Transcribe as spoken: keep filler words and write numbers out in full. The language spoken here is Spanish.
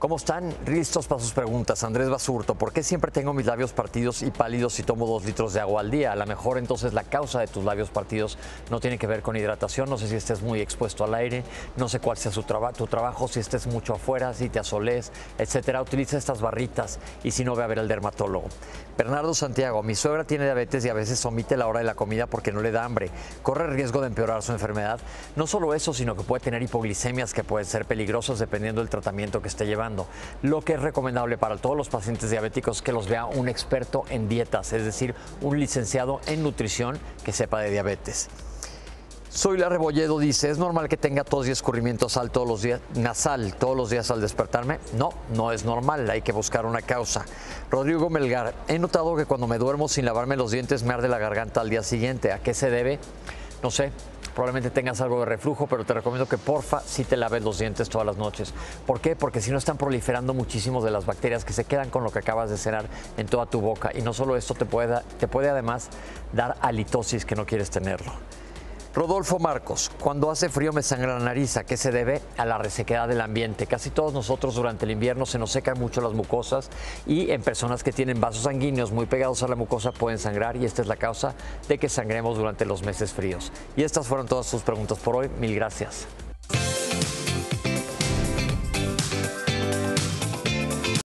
¿Cómo están? Listos para sus preguntas. Andrés Basurto, ¿por qué siempre tengo mis labios partidos y pálidos si tomo dos litros de agua al día? A lo mejor entonces la causa de tus labios partidos no tiene que ver con hidratación. No sé si estés muy expuesto al aire, no sé cuál sea su traba tu trabajo, si estés mucho afuera, si te asoles, etcétera. Utiliza estas barritas y si no, ve a ver al dermatólogo. Bernardo Santiago, mi suegra tiene diabetes y a veces omite la hora de la comida porque no le da hambre. Corre riesgo de empeorar su enfermedad. No solo eso, sino que puede tener hipoglicemias que pueden ser peligrosas dependiendo del tratamiento que esté llevando. Lo que es recomendable para todos los pacientes diabéticos es que los vea un experto en dietas, es decir, un licenciado en nutrición que sepa de diabetes. Soy la Rebolledo dice, ¿es normal que tenga tos y escurrimiento nasal todos los días, nasal todos los días al despertarme? No, no es normal, hay que buscar una causa. Rodrigo Melgar, he notado que cuando me duermo sin lavarme los dientes me arde la garganta al día siguiente. ¿A qué se debe? No sé. Probablemente tengas algo de reflujo, pero te recomiendo que porfa sí te laves los dientes todas las noches. ¿Por qué? Porque si no están proliferando muchísimos de las bacterias que se quedan con lo que acabas de cenar en toda tu boca. Y no solo esto, te puede, te puede además dar halitosis que no quieres tenerlo. Rodolfo Marcos, cuando hace frío me sangra la nariz. ¿A qué se debe? A la resequedad del ambiente. Casi todos nosotros durante el invierno se nos secan mucho las mucosas y en personas que tienen vasos sanguíneos muy pegados a la mucosa pueden sangrar y esta es la causa de que sangremos durante los meses fríos. Y estas fueron todas sus preguntas por hoy. Mil gracias.